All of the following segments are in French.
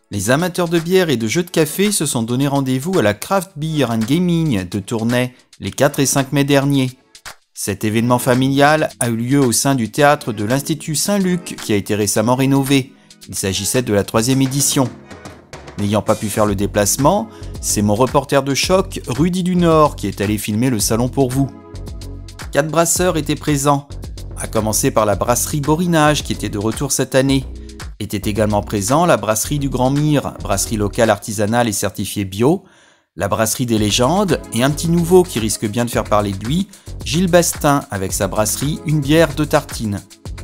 Les amateurs de bière et de jeux de café se sont donné rendez-vous à la Craft Beer and Gaming de Tournai les 4 et 5 mai derniers. Cet événement familial a eu lieu au sein du théâtre de l'Institut Saint-Luc qui a été récemment rénové. Il s'agissait de la 3e édition. N'ayant pas pu faire le déplacement, c'est mon reporter de choc, Rudy du Nord, qui est allé filmer le salon pour vous. 4 brasseurs étaient présents, à commencer par la brasserie Borinage qui était de retour cette année. Était également présent la brasserie du Grand Mire, brasserie locale artisanale et certifiée bio, la brasserie des légendes et un petit nouveau qui risque bien de faire parler de lui, Gilles Bastin avec sa brasserie Une bière de tartine.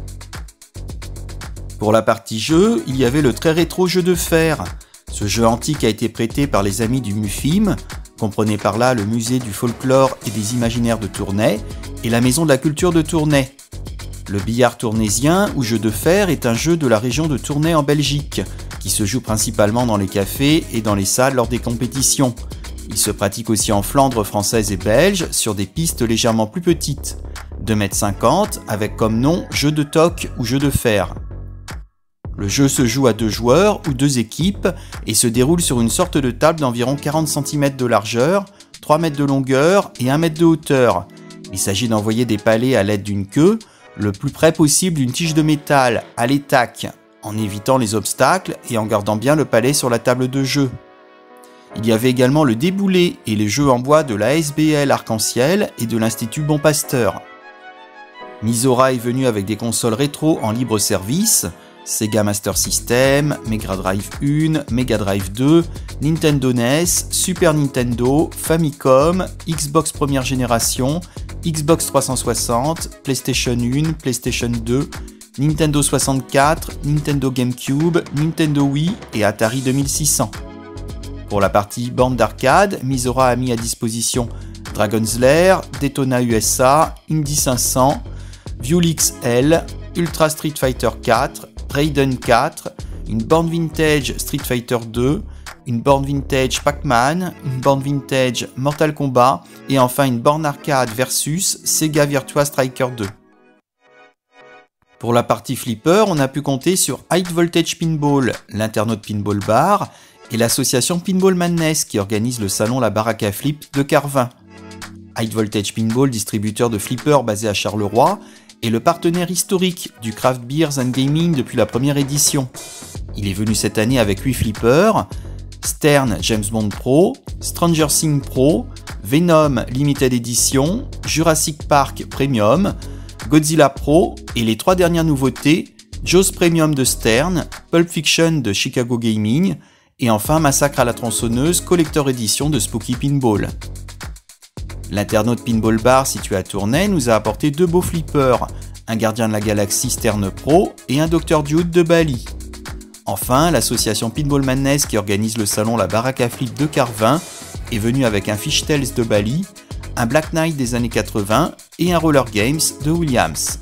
Pour la partie jeu, il y avait le très rétro jeu de fer. Ce jeu antique a été prêté par les amis du MUFIM, comprenez par là le musée du folklore et des imaginaires de Tournai et la maison de la culture de Tournai. Le billard tournaisien ou jeu de fer est un jeu de la région de Tournai en Belgique, qui se joue principalement dans les cafés et dans les salles lors des compétitions. Il se pratique aussi en Flandre française et belge sur des pistes légèrement plus petites, 2,50 m avec comme nom jeu de toc ou jeu de fer. Le jeu se joue à 2 joueurs ou 2 équipes et se déroule sur une sorte de table d'environ 40 cm de largeur, 3 mètres de longueur et 1 mètre de hauteur. Il s'agit d'envoyer des palets à l'aide d'une queue, le plus près possible d'une tige de métal, à l'étac, en évitant les obstacles et en gardant bien le palet sur la table de jeu. Il y avait également le déboulé et les jeux en bois de la SBL Arc-en-Ciel et de l'Institut Bon Pasteur. Misora est venu avec des consoles rétro en libre service, Sega Master System, Mega Drive 1, Mega Drive 2, Nintendo NES, Super Nintendo, Famicom, Xbox première génération, Xbox 360, PlayStation 1, PlayStation 2, Nintendo 64, Nintendo GameCube, Nintendo Wii et Atari 2600. Pour la partie bande d'arcade, Misora a mis à disposition Dragon's Lair, Daytona USA, Indy 500, View XL, Ultra Street Fighter 4, Raiden 4, une borne vintage Street Fighter 2, une borne vintage Pac-Man, une borne vintage Mortal Kombat et enfin une borne arcade versus Sega Virtua Striker 2. Pour la partie flipper, on a pu compter sur High Voltage Pinball, l'Internaute Pinball Bar et l'association Pinball Madness qui organise le salon La Baraque à Flip de Carvin. High Voltage Pinball, distributeur de flippers basé à Charleroi, est le partenaire historique du Craft Beers and Gaming depuis la première édition. Il est venu cette année avec 8 flippers, Stern James Bond Pro, Stranger Things Pro, Venom Limited Edition, Jurassic Park Premium, Godzilla Pro et les 3 dernières nouveautés, Jaws Premium de Stern, Pulp Fiction de Chicago Gaming et enfin Massacre à la tronçonneuse Collector Edition de Spooky Pinball. L'Internaute Pinball Bar situé à Tournai nous a apporté 2 beaux flippers, un Gardien de la Galaxie Stern Pro et un Dr Dude de Bali. Enfin, l'association Pinball Madness qui organise le salon La Baraque à Flip de Carvin est venue avec un Fishtails de Bali, un Black Knight des années 80 et un Roller Games de Williams.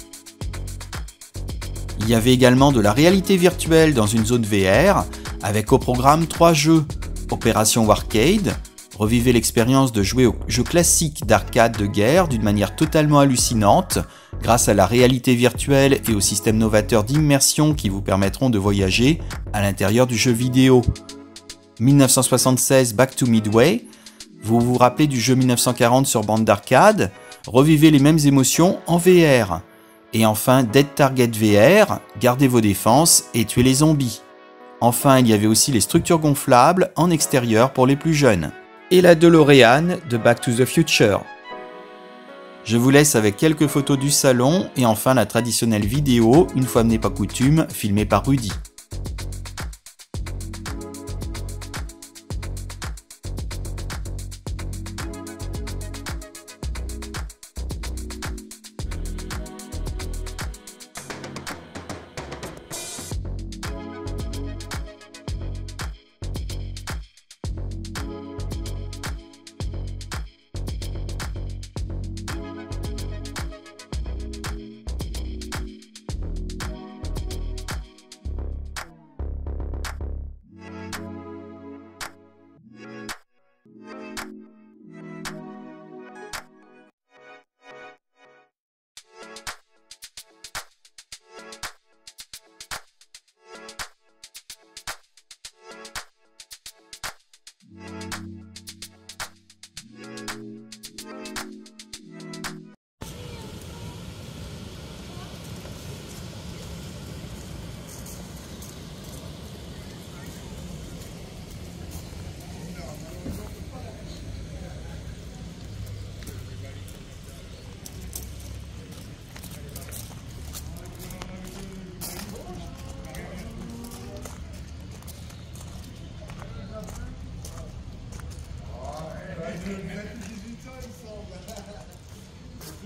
Il y avait également de la réalité virtuelle dans une zone VR avec au programme 3 jeux, Opération Warcade, revivez l'expérience de jouer aux jeux classiques d'arcade de guerre d'une manière totalement hallucinante grâce à la réalité virtuelle et au système novateur d'immersion qui vous permettront de voyager à l'intérieur du jeu vidéo. 1976 Back to Midway, vous vous rappelez du jeu 1940 sur bande d'arcade, revivez les mêmes émotions en VR. Et enfin Dead Target VR, gardez vos défenses et tuez les zombies. Enfin il y avait aussi les structures gonflables en extérieur pour les plus jeunes. Et la DeLorean de Back to the Future. Je vous laisse avec quelques photos du salon et enfin la traditionnelle vidéo, une fois n'est pas coutume, filmée par Rudy.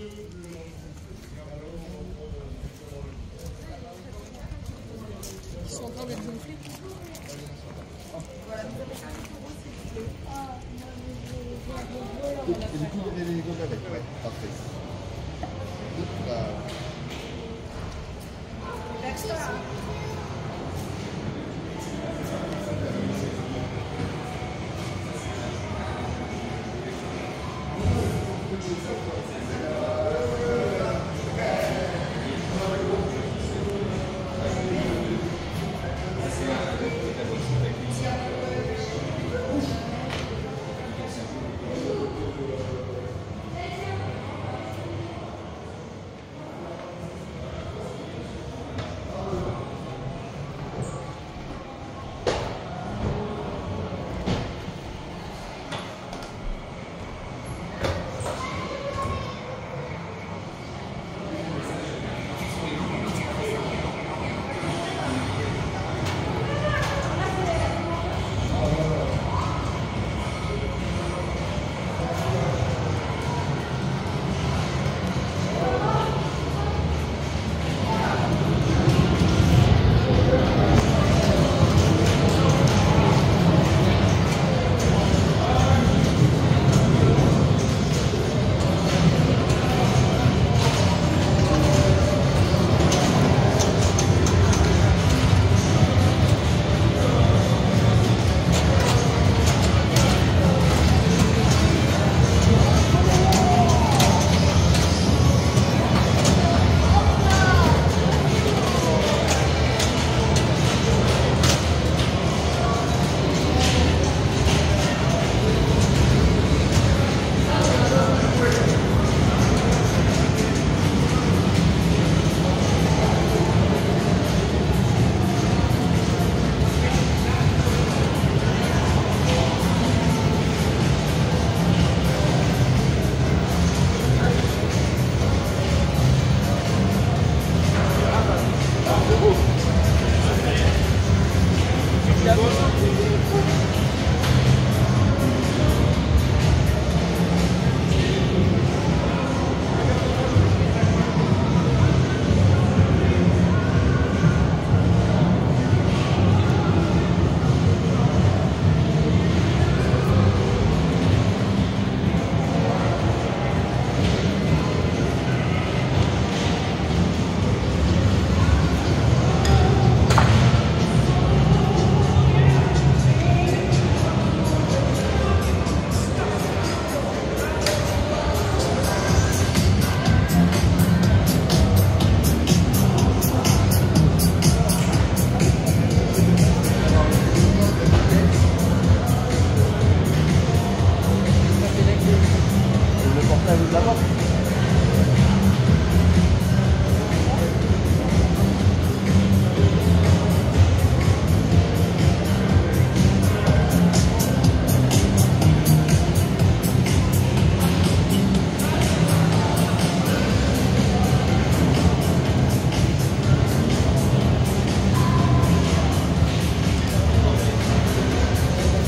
Ils sont en train d'être gonflés. Et du coup, il y avait les gommes avec, ouais, parfait.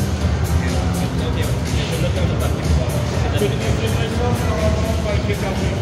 Thank you.